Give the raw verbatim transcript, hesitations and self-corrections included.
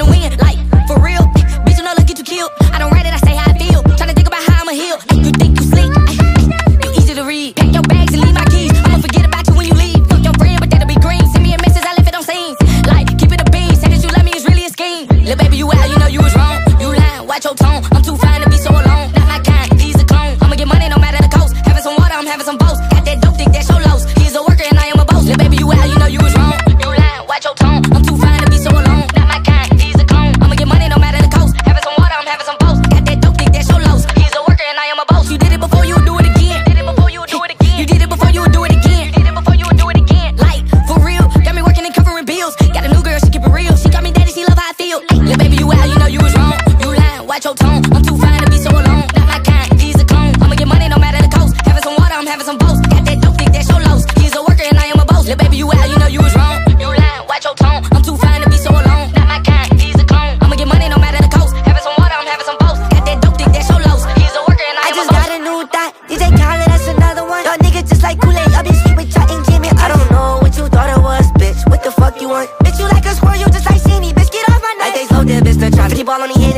tryna win. Like, for real, bitch, you know, look, get you killed. I don't write it, I say how I feel. Tryna think about how I'ma heal. You think you sleep? You easy to read. Pack your bags and leave my keys. I'ma forget about you when you leave. Fuck your friend, but that'll be green. Send me a message, I left it on scene. Like, keep it a bean. Say that you love me is really a scheme. Little baby, you out, you know you was wrong. You lying, watch your tone. I'm too fine to be so alone. Not my kind, he's a clone. I'ma get money no matter the coast. Having some water, I'm having some boats. Got that dope dick, that show lows. He's a worker and I am a boss. Little baby, you out, you know you was wrong. You lying, watch your tone. I'm too fine to be so alone. Not my kind, he's a clone. I'ma get money no matter the coast. Having some water, I'm having some boats. Got that dope dick, that show lows. He's a worker and I am a boss. You did it before, you would do it again. Did it before, you would do it again. You did it before, you would do it again. You did it before, you would do it again. Like, for real, got me working and covering bills. Got a new girl, she keep it real. She got me daddy, she love how I feel. Little baby, you out, you know you was wrong. You lying, watch your tone. I'm too fine to be so alone. Not my kind, he's a clone. I'ma get money no matter the coast. Having some water, I'm having some boats. Got that dope dick, that show lows. He's a worker and I am a boss. Little baby, you out, you know you was wrong. You lying, watch your tone. I'm too fine to be so alone. Not my kind, he's a clone. I'ma get money no matter the coast. Having some water, I'm having some boats. Got that dope dick, that show lows. He's a worker and I, I am a boss. I just got a new thought. D J Khaled, that's another one. Y'all niggas just like Kool-Aid. Y'all been sweet with Titan Jimmy. I don't know what you thought it was, bitch. What the fuck you want? Bitch, you like a squirrel, you just like Sheenie. Bitch, get off my nuts. Like they told that bitch to try to keep all on the head.